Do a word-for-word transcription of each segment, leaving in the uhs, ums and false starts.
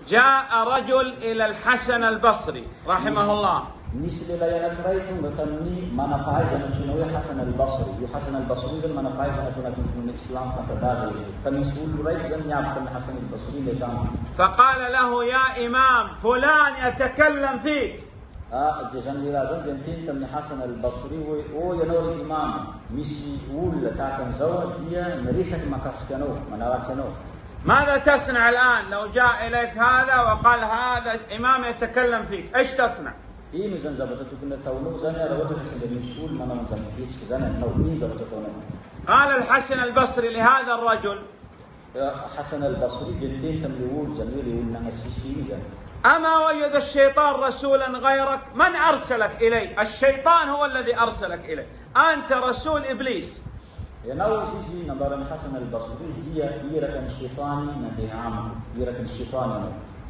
جاء رجل إلى الحسن البصري رحمه الله. Nisli la yana kraitu ngatani mana faiza na sunawi Hasan al-Basri. Yu Hasan al-Basri zan mana faiza na tunatun min Islam fatadaza yu. Kami sul rai zan yaftan Hasan al-Basri le kam. فقال له يا إمام فلان يتكلم فيك. Ah jazan lila zan yantin tamni Hasan al-Basri wo o yanori imam misi ul takan zawa dia merisak makaskano manawasano. ماذا تصنع الآن لو جاء إليك هذا وقال هذا إمام يتكلم فيك، إيش تصنع؟ إيه نزن زبطة تكون تونو زاني على وجه حسن المسؤول ما نزن فيش كزاني تونين زبطة تونو. قال الحسن البصري لهذا الرجل حسن البصري جلتين تمليول زنيل يقول لنا السيسي زن. أما وجد الشيطان رسولا غيرك؟ من أرسلك إليه؟ الشيطان هو الذي أرسلك إليه، أنت رسول إبليس. يناول سيسي نبرم حسن البصري دي يركن الشيطاني ندي عام يركن الشيطاني.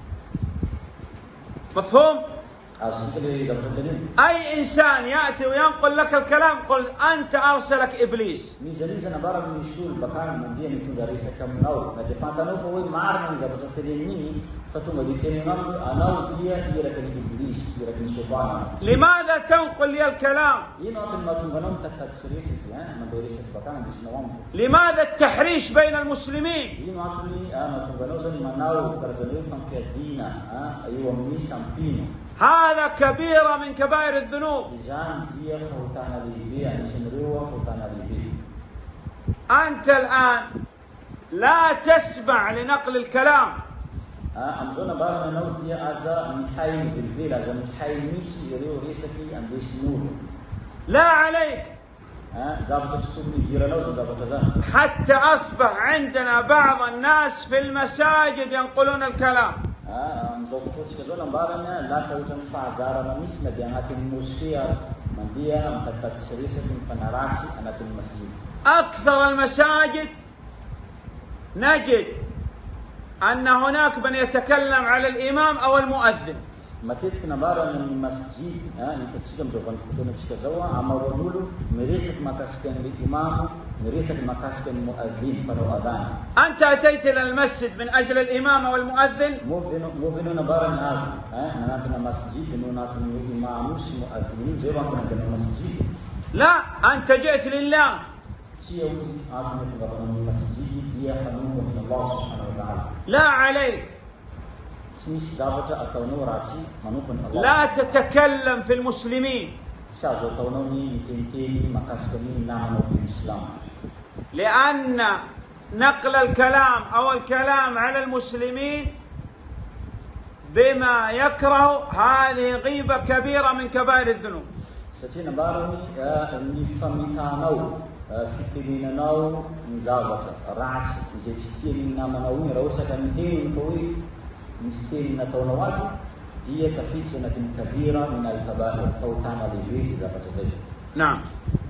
مفهوم؟ أي إنسان يأتي وينقل لك الكلام قل أنت أرسلك إبليس. ميزانيزا نبارا من يشول بكان من دي من تدريسا كم نور نتفانتانو فهو معرنا إذا بتقتليني فتوما دي تنينام أناو دي يركن إبليس يركن الشيطان. لماذا تنقل لي الكلام؟ لماذا التحريش بين المسلمين؟ هذا كبيرة من كبائر الذنوب. أنت الآن لا تسمع لنقل الكلام. لا عليك. حتى أصبح عندنا بعض الناس في المساجد ينقلون الكلام. أكثر المساجد نجد أن هناك من يتكلم على الإمام أو المؤذن. متيت نبارا من المسجد ها نتسكم جوان كتونا تسكزوا أما ودولو مريسك مكاسكن الإمام مريسك مكاسكن المؤذن فنو أذان. أنت أتيت إلى المسجد من أجل الإمام أو المؤذن؟ مو فينو مو فينو نبارا نعرف ها ناتنا مسجد إنه ناتنا الإمام مش مؤذن زي ما كنا في المسجد. لا أنت جئت لله. تيوز آتنا تبارا من المسجد دي حنون من الله سبحانه وتعالى. لا عليك. لا تتكلم في المسلمين. لأن نقل الكلام أو الكلام على المسلمين بما يكره هذه غيبة كبيرة من كبائر الذنوب. مستين نتونوازي هي كفيتشنة كبيرة من الكبائر فوتانا لبيت إذا فتزيج. نعم.